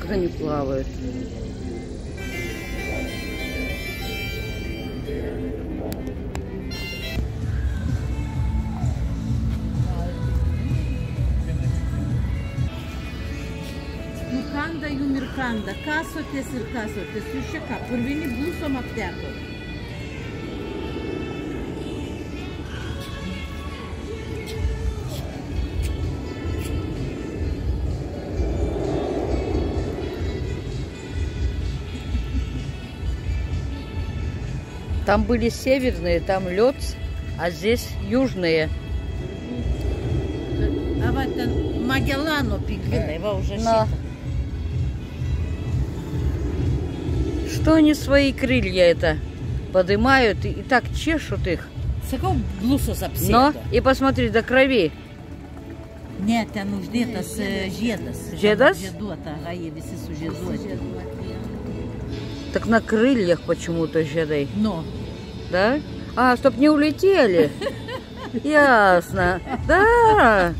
они плавают. Kanda yumir kanda, kaso tesir kaso tesir şaka, pırvini bulsam aktardı. Там были северные, там лед, а здесь южные. А вот Магеллану пингвины, его уже Но... Что они свои крылья это поднимают и так чешут их. Но и посмотри, до крови. Нет, это нужно это с жедос. Жедос? Жедота, гаи, виси су жедоте. Так на крыльях почему-то жедай. Но. Да? А, чтоб не улетели? Ясно. Да.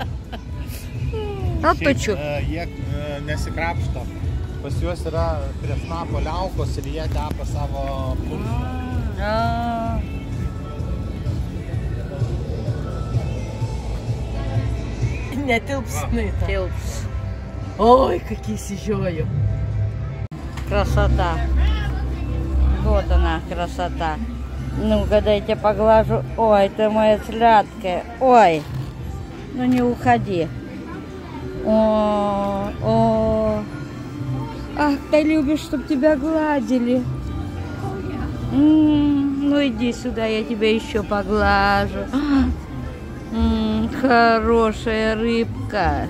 А то что? Jie nesikrapšto. Pas juos yra prie snapo liaukos ir jie tepa savo pulsą. Не тылпсны. Тылпс. Ой, какие сижаю. Красота. Вот она, красота. Ну-ка, дайте поглажу. Ой, ты моя сладкая. Ой, ну не уходи. О. Ах, ты любишь, чтобы тебя гладили. Ну иди сюда, я тебя еще поглажу. Хорошая рыбка.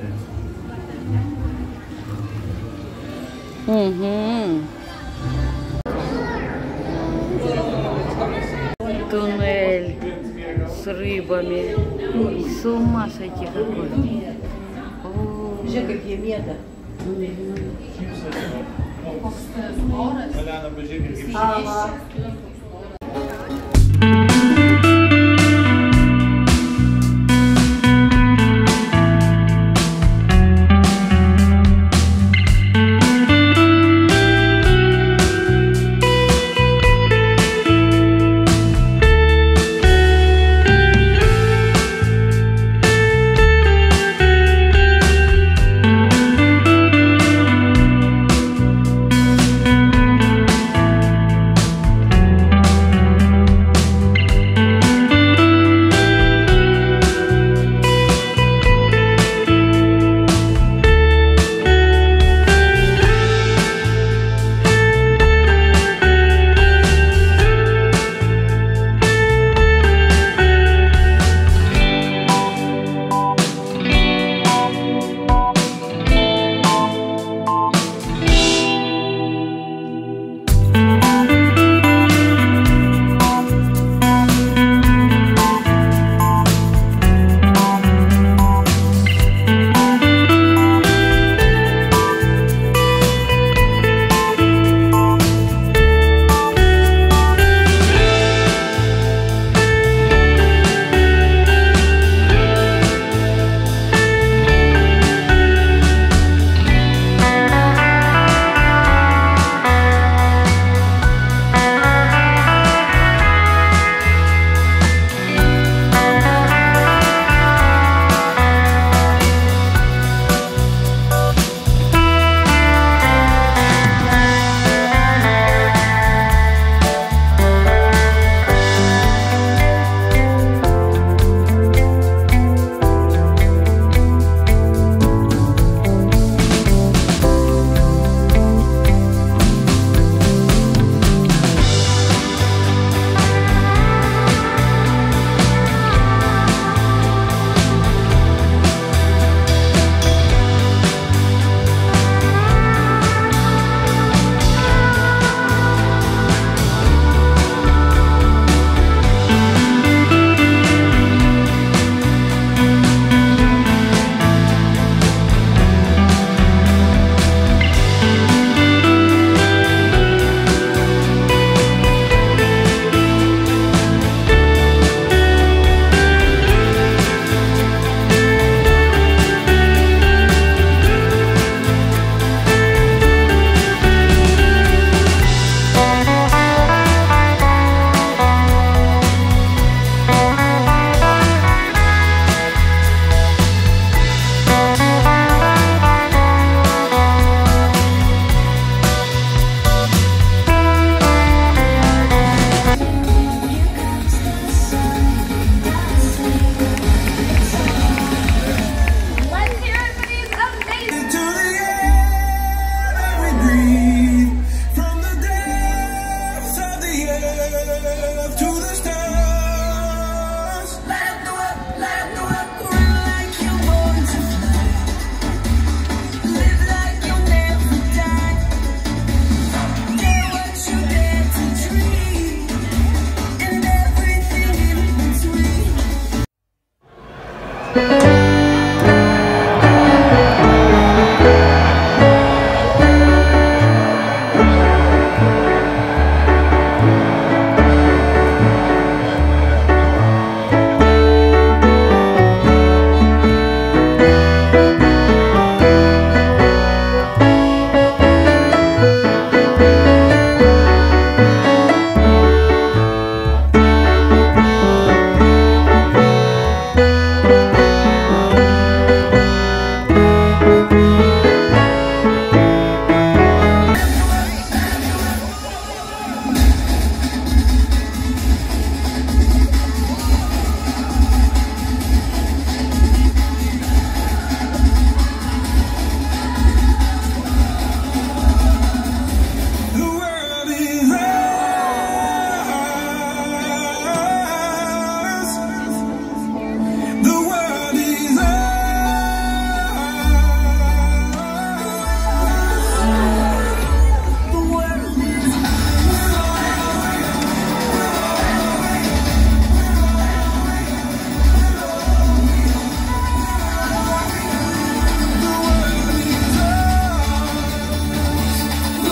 Угу. Туннель с рыбами. С ума сойти какой. Уже какие меда.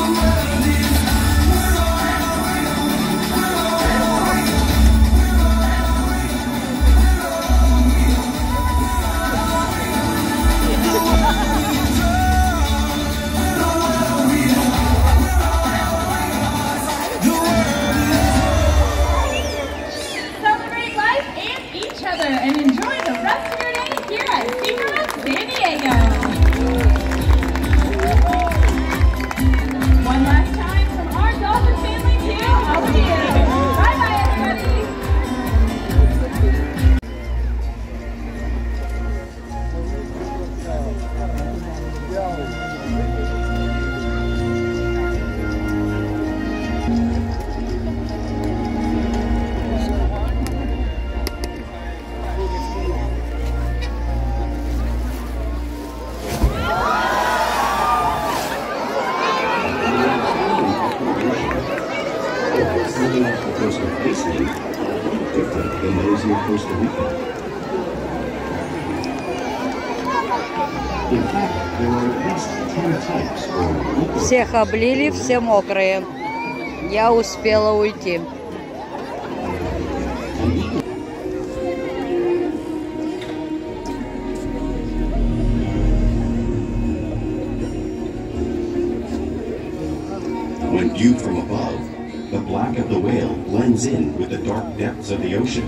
Celebrate life and each other and enjoy the rest of your day here at SeaWorld San Diego. One last time from our Dolphin family to all of you. Bye-bye, everybody. Costa Iceland, different than those in Costa Rica. In fact, there are at least 10 types or Всех облили, все мокрые. Я успела уйти. When viewed from above, the black of the whale blends in with the dark depths of the ocean.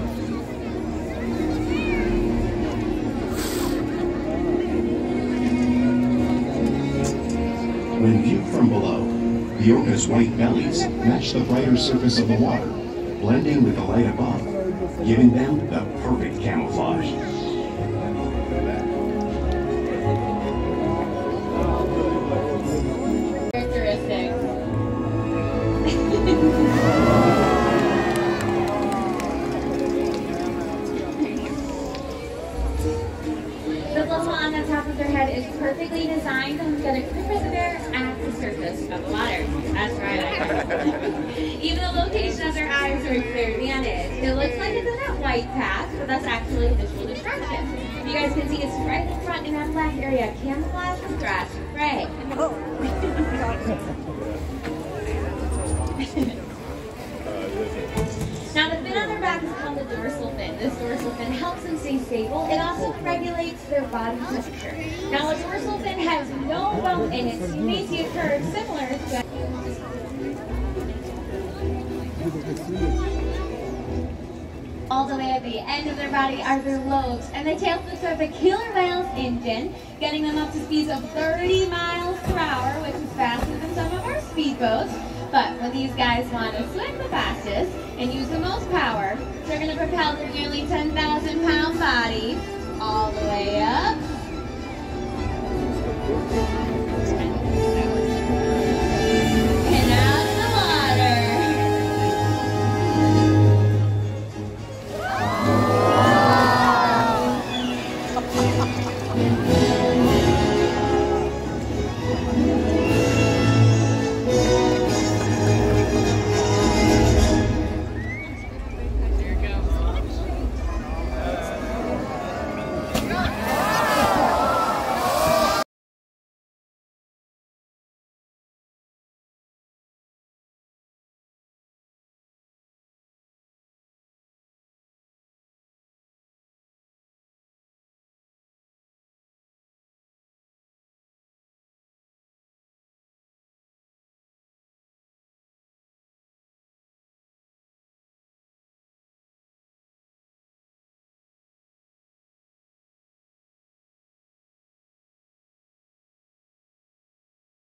When viewed from below, the orca's white bellies match the brighter surface of the water, blending with the light above, giving them the perfect camouflage. Characteristics. The level on the top of their head is perfectly designed to get a grip of the bear at the surface of the water. That's right. Even the location of their eyes are clear beyond it. It looks like it's in that white patch, but that's actually a visual distraction. You guys can see it's right in front in that black area, camouflaged with grass and gray. Now the fin on their back is called the dorsal fin. This dorsal fin helps them stay stable. It also regulates their body temperature. Now a dorsal fin has no bone in it, so you may see a curve similar to all the way at the end of their body are their lobes, and they tail the of the killer whale's engine, getting them up to speeds of 30 miles per hour, which is faster than some of our speedboats. But when these guys want to swim the fastest and use the most power, they're going to propel their nearly 10,000-pound body all the way up